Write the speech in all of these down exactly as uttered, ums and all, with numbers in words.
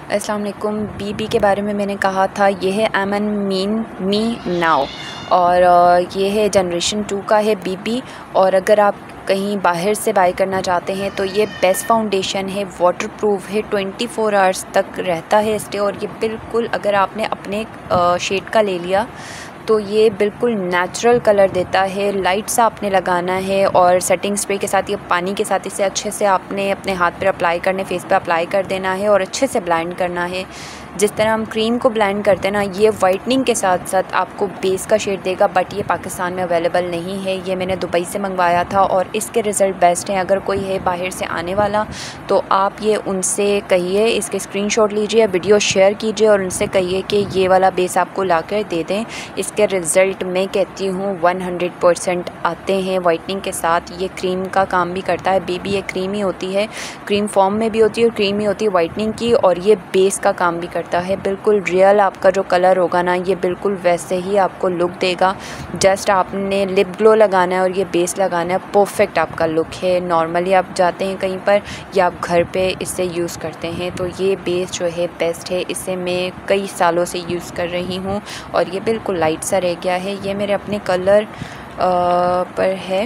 अस्सलाम वालेकुम। बीबी के बारे में मैंने कहा था, ये है M N mean me now और ये है जनरेशन टू का है बीबी। और अगर आप कहीं बाहर से बाय करना चाहते हैं तो ये बेस्ट फाउंडेशन है, वाटरप्रूफ है, ट्वेंटी फोर आवर्स तक रहता है स्टे। और ये बिल्कुल अगर आपने अपने शेड का ले लिया तो ये बिल्कुल नेचुरल कलर देता है। लाइट सा आपने लगाना है और सेटिंग स्प्रे के साथ, ये पानी के साथ इसे अच्छे से आपने अपने हाथ पर अप्लाई करने, फेस पे अप्लाई कर देना है और अच्छे से ब्लेंड करना है। जिस तरह हम क्रीम को ब्लेंड करते हैं ना, ये वाइटनिंग के साथ साथ आपको बेस का शेड देगा। बट ये पाकिस्तान में अवेलेबल नहीं है, ये मैंने दुबई से मंगवाया था और इसके रिज़ल्ट बेस्ट हैं। अगर कोई है बाहर से आने वाला तो आप ये उनसे कहिए, इसके स्क्रीनशॉट लीजिए, वीडियो शेयर कीजिए और उनसे कहिए कि ये वाला बेस आपको ला कर दे दें। इसके रिज़ल्ट मैं कहती हूँ वन हंड्रेड परसेंट आते हैं वाइटनिंग के साथ। ये क्रीम का काम भी करता है। बेबी ये क्रीम ही होती है, क्रीम फॉर्म में भी होती है और क्रीम ही होती है वाइटनिंग की, और ये बेस का काम भी करता है। बिल्कुल रियल आपका जो कलर होगा ना, ये बिल्कुल वैसे ही आपको लुक देगा। जस्ट आपने लिप ग्लो लगाना है और ये बेस लगाना है, परफेक्ट आपका लुक है। नॉर्मली आप जाते हैं कहीं पर या आप घर पे इससे यूज़ करते हैं तो ये बेस जो है बेस्ट है। इसे मैं कई सालों से यूज़ कर रही हूँ और ये बिल्कुल लाइट सा रह गया है। ये मेरे अपने कलर आ, पर है,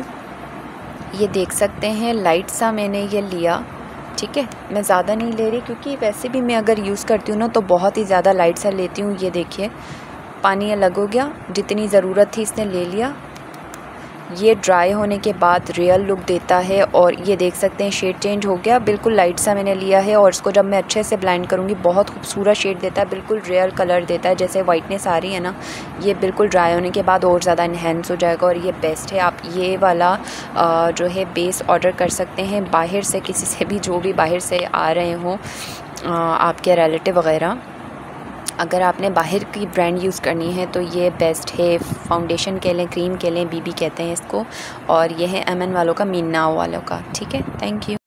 ये देख सकते हैं, लाइट सा मैंने ये लिया। ठीक है, मैं ज़्यादा नहीं ले रही क्योंकि वैसे भी मैं अगर यूज़ करती हूँ ना तो बहुत ही ज़्यादा लाइट सा लेती हूँ। ये देखिए, पानी अलग हो गया, जितनी ज़रूरत थी इसने ले लिया। ये ड्राई होने के बाद रियल लुक देता है और ये देख सकते हैं शेड चेंज हो गया। बिल्कुल लाइट सा मैंने लिया है और इसको जब मैं अच्छे से ब्लेंड करूँगी बहुत खूबसूरत शेड देता है, बिल्कुल रियल कलर देता है। जैसे वाइटनेस आ रही है ना, ये बिल्कुल ड्राई होने के बाद और ज़्यादा इन्हेंस हो जाएगा और ये बेस्ट है। आप ये वाला जो है बेस ऑर्डर कर सकते हैं बाहर से, किसी से भी, जो भी बाहर से आ रहे हों आपके रिलेटिव वगैरह। अगर आपने बाहर की ब्रांड यूज़ करनी है तो ये बेस्ट है। फाउंडेशन के लें, क्रीम के लें, बीबी कहते हैं इसको। और ये है एम एन वालों का, मीन नाउ वालों का। ठीक है, थैंक यू।